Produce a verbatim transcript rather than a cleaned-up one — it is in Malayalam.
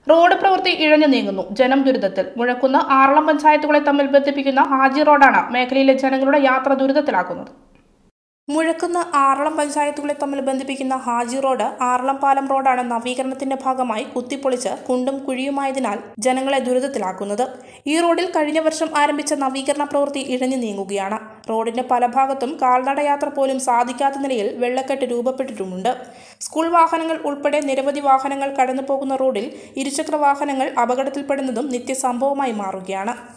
റോഡ് പ്രവൃത്തി ഇഴഞ്ഞു നീങ്ങുന്നു. ജനം ദുരിതത്തിൽ. മുഴക്കുന്ന് ആറളം പഞ്ചായത്തുകളെ തമ്മിൽ ബന്ധിപ്പിക്കുന്ന ഹാജി റോഡാണ് മേഖലയിലെ ജനങ്ങളുടെ യാത്ര ദുരിതത്തിലാക്കുന്നത്. മുഴക്കുന്ന് ആറളം പഞ്ചായത്തുകളെ തമ്മിൽ ബന്ധിപ്പിക്കുന്ന ഹാജി റോഡ് ആറളം പാലം റോഡാണ് നവീകരണത്തിന്റെ ഭാഗമായി കുത്തിപ്പൊളിച്ച് കുണ്ടും കുഴിയുമായതിനാൽ ജനങ്ങളെ ദുരിതത്തിലാക്കുന്നത്. ഈ റോഡിൽ കഴിഞ്ഞ വർഷം ആരംഭിച്ച നവീകരണ പ്രവൃത്തി ഇഴഞ്ഞു നീങ്ങുകയാണ്. റോഡിന്റെ പല ഭാഗത്തും കാൽനടയാത്ര പോലും സാധിക്കാത്ത നിലയിൽ വെള്ളക്കെട്ട് രൂപപ്പെട്ടിട്ടുമുണ്ട്. സ്കൂൾ വാഹനങ്ങൾ ഉൾപ്പെടെ നിരവധി വാഹനങ്ങൾ കടന്നു പോകുന്ന റോഡിൽ ഇരുചക്ര വാഹനങ്ങൾ അപകടത്തിൽപ്പെടുന്നതും നിത്യസംഭവമായി മാറുകയാണ്.